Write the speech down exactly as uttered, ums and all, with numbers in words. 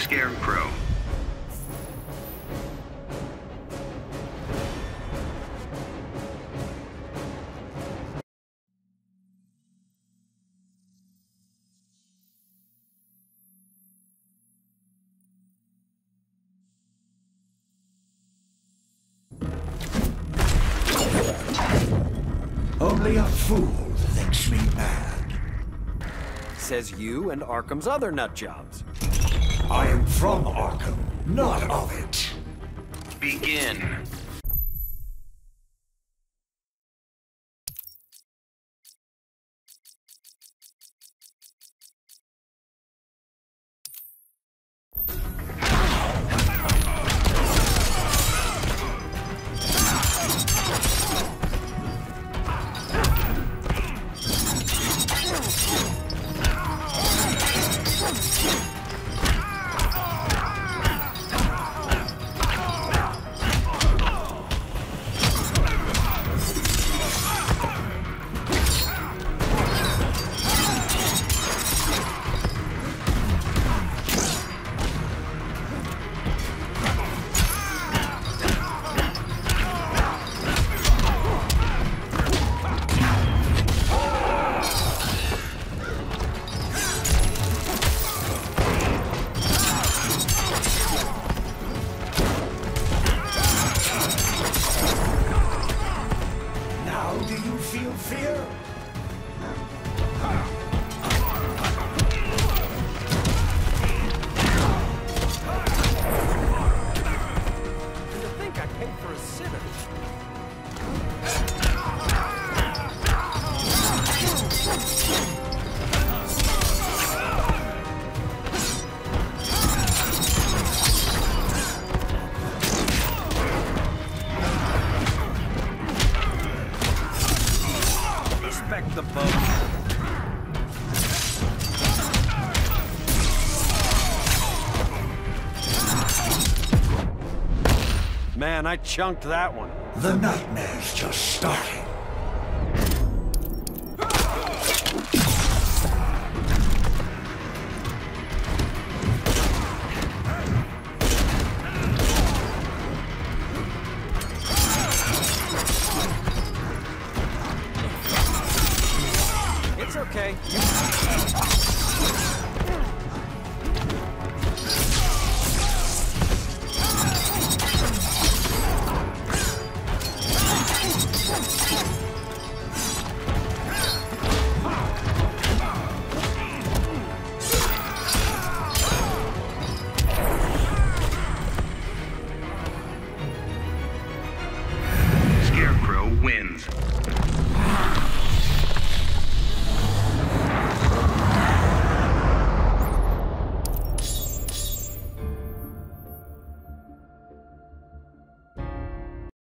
Scarecrow. Only a fool thinks me mad. Says you and Arkham's other nutjobs. I am from Arkham, not of it. Begin. Do you feel fear? To think I paid for a sitter. Respect the boat. Man, I chunked that one. The nightmare's just starting.